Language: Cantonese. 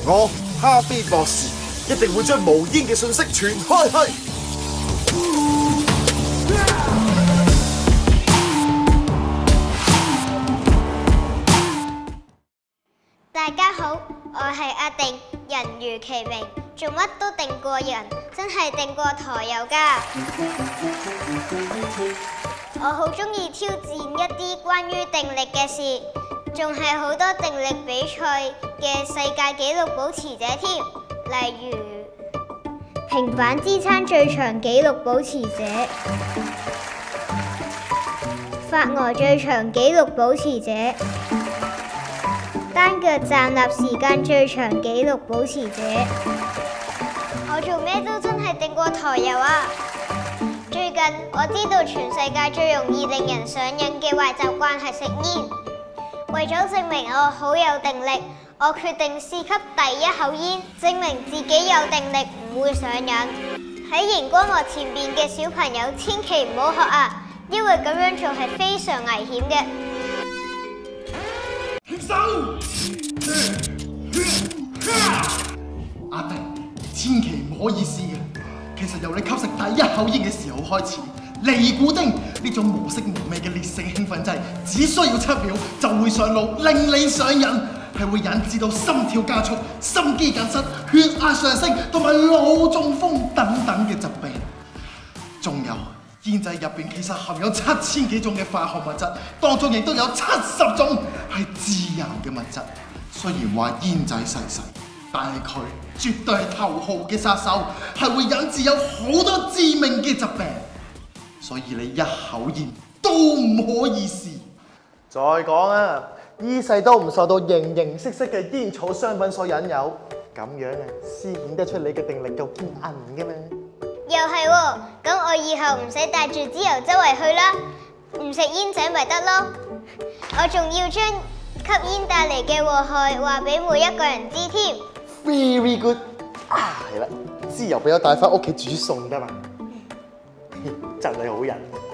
我哈菲博士一定會將無煙嘅信息傳開去。 大家好，我係阿定，人如其名，做乜都定過人，真係定過台油㗎。我好中意挑戰一啲關於定力嘅事，仲係好多定力比賽嘅世界紀錄保持者添，例如平板支撐最長紀錄保持者、發呆最長紀錄保持者、單腳站立時間最長紀錄保持者。我做咩都真係定過台油啊！最近我知道全世界最容易令人上癮嘅壞習慣係食煙。為咗證明我好有定力，我決定試吸第一口煙，證明自己有定力唔會上癮。喺熒光幕前面嘅小朋友千祈唔好學啊，因為咁樣做係非常危險嘅。 停手！阿定，千祈唔可以試嘅。其實由你吸食第一口煙嘅時候開始，尼古丁呢種無色無味嘅烈性興奮劑，只需要7秒就會上腦，令你上癮，係會引致到心跳加速、心肌梗塞、血壓上升同埋腦中風等等嘅疾病。仲有煙仔入邊其實含有7000幾種嘅化學物質，當中亦都有70種係致癌嘅物質。雖然話煙仔細細，但係佢絕對係頭號嘅殺手，係會引致有好多致命嘅疾病。所以你一口煙都唔可以試。 再講啊，依世都唔受到形形色色嘅煙草商品所引誘，咁樣啊，先顯得出你嘅定力夠堅韌嘅嘛。 又係喎，咁我以後唔使帶住支油周圍去啦，唔食煙仔咪得咯。我仲要將吸煙帶嚟嘅禍害話俾每一個人知添。 Very good 啊，係啦，支油俾我帶翻屋企煮餸得嘛，真係好人。